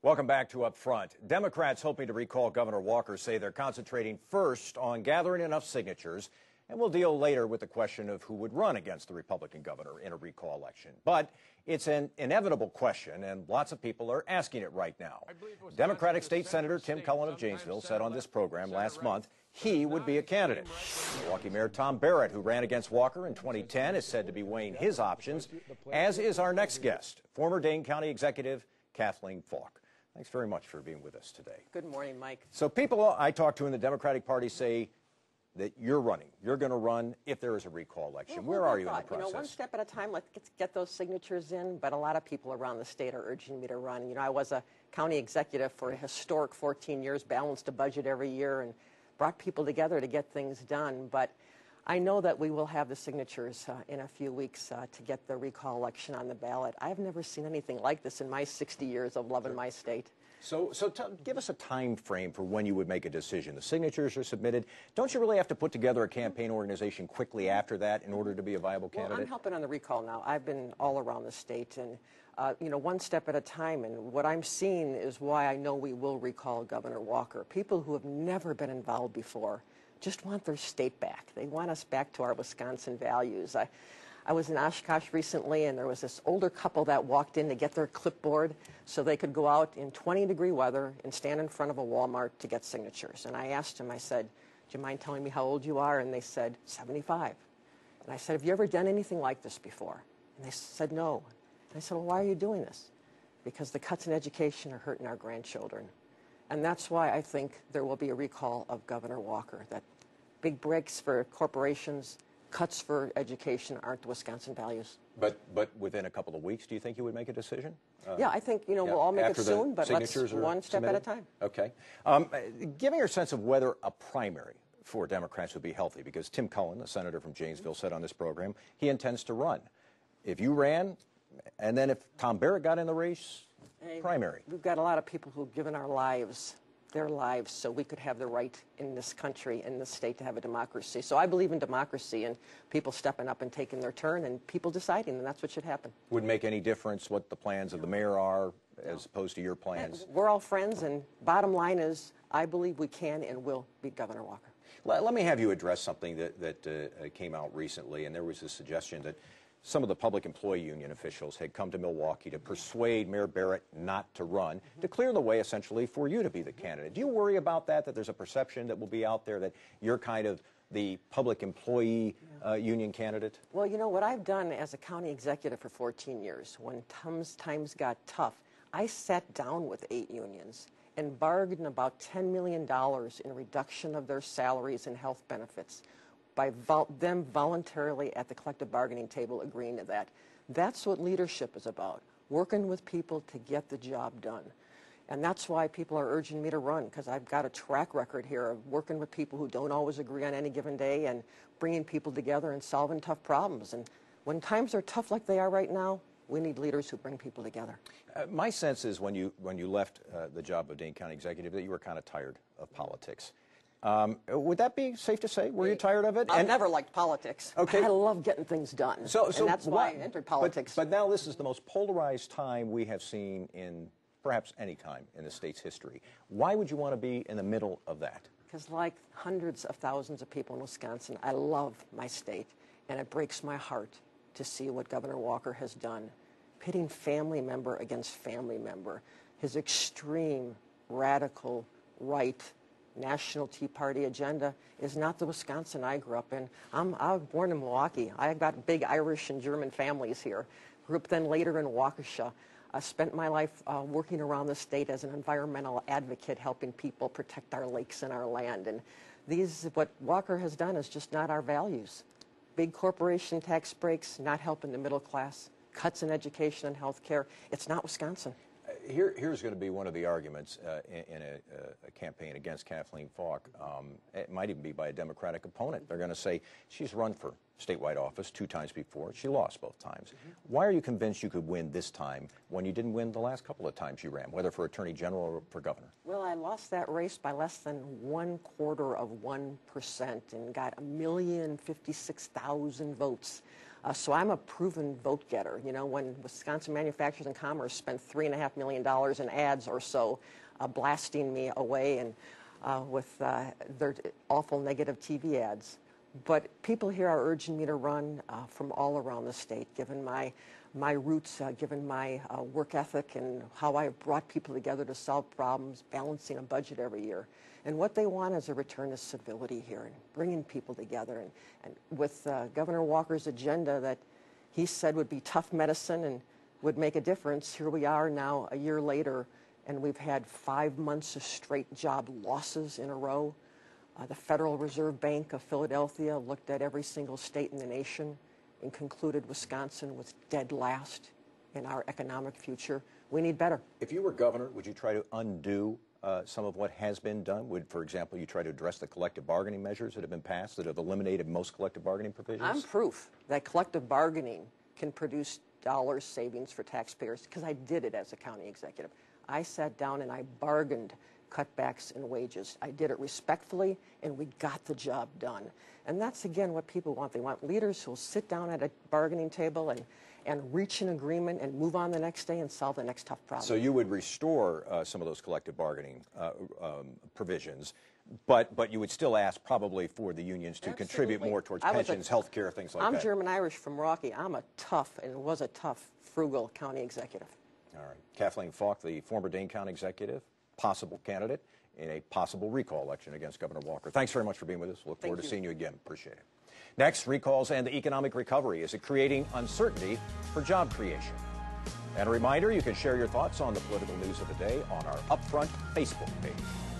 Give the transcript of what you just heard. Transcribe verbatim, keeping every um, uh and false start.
Welcome back to Up Front. Democrats hoping to recall Governor Walker say they're concentrating first on gathering enough signatures, and we'll deal later with the question of who would run against the Republican governor in a recall election. But it's an inevitable question, and lots of people are asking it right now. Democratic State Senator Tim Cullen of Janesville said on this program last month he would be a candidate. Milwaukee Mayor Tom Barrett, who ran against Walker in twenty ten, is said to be weighing his options, as is our next guest, former Dane County Executive Kathleen Falk. Thanks very much for being with us today. Good morning, Mike. So people I talk to in the Democratic Party say that you're running. You're going to run if there is a recall election. Well, Where are you in the thought? process? You know, one step at a time. Let's get, get those signatures in. But a lot of people around the state are urging me to run. You know, I was a county executive for a historic fourteen years, balanced a budget every year, and brought people together to get things done. But I know that we will have the signatures uh, in a few weeks uh, to get the recall election on the ballot. I've never seen anything like this in my sixty years of loving my state. So, so t give us a time frame for when you would make a decision. The signatures are submitted. Don't you really have to put together a campaign organization quickly after that in order to be a viable candidate? Well, I'm helping on the recall now. I've been all around the state, and uh, you know, one step at a time. And what I'm seeing is why I know we will recall Governor Walker. People who have never been involved before just want their state back. They want us back to our Wisconsin values. I, I was in Oshkosh recently, and there was this older couple that walked in to get their clipboard so they could go out in twenty degree weather and stand in front of a Walmart to get signatures. And I asked them, I said, do you mind telling me how old you are? And they said, seventy-five. And I said, have you ever done anything like this before? And they said, no. And I said, well, why are you doing this? Because the cuts in education are hurting our grandchildren. And that's why I think there will be a recall of Governor Walker, that big breaks for corporations, cuts for education aren't the Wisconsin values. But but within a couple of weeks, do you think you would make a decision? Uh, yeah, I think, you know, yeah, we'll all make it after soon, but let's one step submitted? at a time. Okay. Um, give me your sense of whether a primary for Democrats would be healthy, because Tim Cullen, the senator from Janesville, said on this program he intends to run. If you ran, and then if Tom Barrett got in the race, hey, primary. We've got a lot of people who've given our lives their lives so we could have the right in this country, in this state, to have a democracy. So I believe in democracy and people stepping up and taking their turn and people deciding, and that's what should happen. Would make any difference what the plans of the mayor are as opposed to your plans? We're all friends, and bottom line is I believe we can and will beat Governor Walker. Let, let me have you address something that, that uh, came out recently, and there was a suggestion that some of the public employee union officials had come to Milwaukee to persuade Mayor Barrett not to run, mm-hmm. to clear the way, essentially, for you to be the candidate. Do you worry about that, that there's a perception that will be out there that you're kind of the public employee uh, union candidate? Well, you know, what I've done as a county executive for fourteen years, when times, times got tough, I sat down with eight unions and bargained about ten million dollars in reduction of their salaries and health benefits, by vol them voluntarily at the collective bargaining table agreeing to that. That's what leadership is about, working with people to get the job done. And that's why people are urging me to run, because I've got a track record here of working with people who don't always agree on any given day and bringing people together and solving tough problems. And when times are tough like they are right now, we need leaders who bring people together. Uh, my sense is when you, when you left uh, the job of Dane County Executive that you were kind of tired of politics. Um, would that be safe to say? Were you tired of it? I've and, never liked politics. Okay. I love getting things done. So, so and that's why what, I entered politics. But, but now this is the most polarized time we have seen in perhaps any time in the state's history. Why would you want to be in the middle of that? Because like hundreds of thousands of people in Wisconsin, I love my state, and it breaks my heart to see what Governor Walker has done, pitting family member against family member, his extreme, radical, right, National Tea Party agenda is not the Wisconsin I grew up in. I'm, I was born in Milwaukee. I got big Irish and German families here. Grew up then later in Waukesha. I spent my life uh, working around the state as an environmental advocate, helping people protect our lakes and our land. And these, what Walker has done is just not our values. Big corporation tax breaks, not helping the middle class, cuts in education and health care. It's not Wisconsin. Here, here's going to be one of the arguments uh, in, in a, a campaign against Kathleen Falk. Um, it might even be by a Democratic opponent. They're going to say she's run for statewide office two times before. She lost both times. Mm-hmm. Why are you convinced you could win this time when you didn't win the last couple of times you ran, whether for attorney general or for governor? Well, I lost that race by less than one quarter of one percent and got a million fifty-six thousand votes. Uh, so I'm a proven vote getter. You know, when Wisconsin Manufacturers and Commerce spent three and a half million dollars in ads or so, uh, blasting me away and uh, with uh, their awful negative T V ads. But people here are urging me to run uh, from all around the state, given my my roots, uh, given my uh, work ethic and how I brought people together to solve problems, balancing a budget every year. And what they want is a return to civility here and bringing people together. And, and with uh, Governor Walker's agenda that he said would be tough medicine and would make a difference, here we are now a year later, and we've had five months of straight job losses in a row. Uh, the Federal Reserve Bank of Philadelphia looked at every single state in the nation and concluded Wisconsin was dead last in our economic future. We need better. If you were governor, would you try to undo uh, some of what has been done? Would, for example, you try to address the collective bargaining measures that have been passed that have eliminated most collective bargaining provisions? I'm proof that collective bargaining can produce dollars savings for taxpayers because I did it as a county executive. I sat down and I bargained cutbacks in wages. I did it respectfully, and we got the job done. And that's, again, what people want. They want leaders who will sit down at a bargaining table and, and reach an agreement and move on the next day and solve the next tough problem. So you would restore uh, some of those collective bargaining uh, um, provisions, but, but you would still ask probably for the unions to Absolutely. contribute more towards pensions, health care, things like I'm that. I'm German-Irish from Rocky. I'm a tough, and was a tough, frugal county executive. All right. Kathleen Falk, the former Dane County executive, possible candidate in a possible recall election against Governor Walker. Thanks very much for being with us. Look forward Thank to you. seeing you again. Appreciate it. Next, recalls and the economic recovery. Is it creating uncertainty for job creation? And a reminder, you can share your thoughts on the political news of the day on our Upfront Facebook page.